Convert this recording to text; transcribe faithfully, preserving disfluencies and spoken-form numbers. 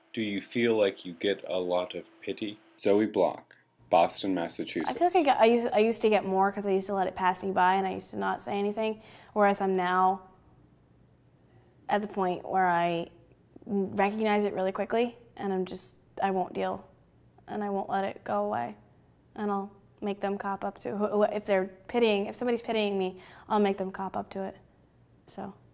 Do you feel like you get a lot of pity? Zoe Block, Boston, Massachusetts. I feel like I, get, I, used, I used to get more because I used to let it pass me by and I used to not say anything, whereas I'm now at the point where I recognize it really quickly and I'm just, I won't deal and I won't let it go away and I'll make them cop up to it. If they're pitying, if somebody's pitying me, I'll make them cop up to it. So.